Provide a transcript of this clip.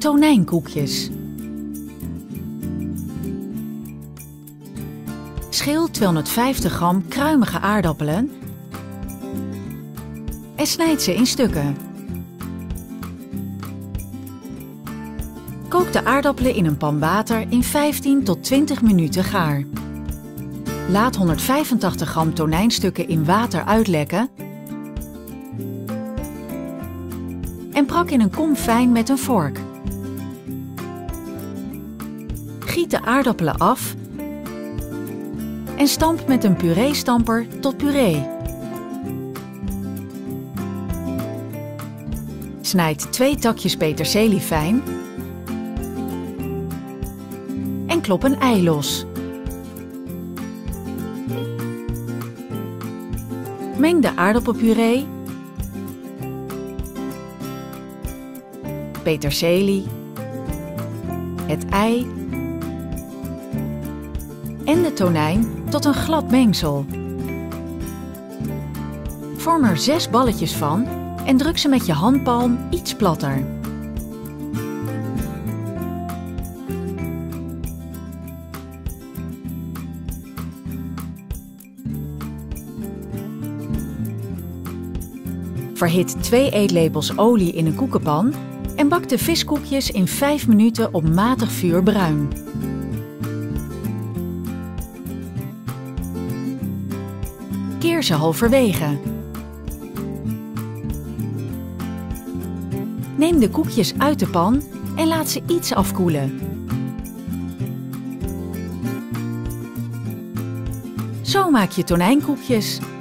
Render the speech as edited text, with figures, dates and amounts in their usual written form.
Tonijnkoekjes. Schil 250 gram kruimige aardappelen en snijd ze in stukken. Kook de aardappelen in een pan water in 15 tot 20 minuten gaar. Laat 185 gram tonijnstukken in water uitlekken en brak in een kom fijn met een vork. Giet de aardappelen af en stamp met een pureestamper tot puree. Snijd 2 takjes peterselie fijn en klop een ei los. Meng de aardappelpuree, peterselie, het ei en de tonijn tot een glad mengsel. Vorm er 6 balletjes van en druk ze met je handpalm iets platter. Verhit 2 eetlepels olie in een koekenpan en bak de viskoekjes in 5 minuten op matig vuur bruin. Keer ze halverwege. Neem de koekjes uit de pan en laat ze iets afkoelen. Zo maak je tonijnkoekjes.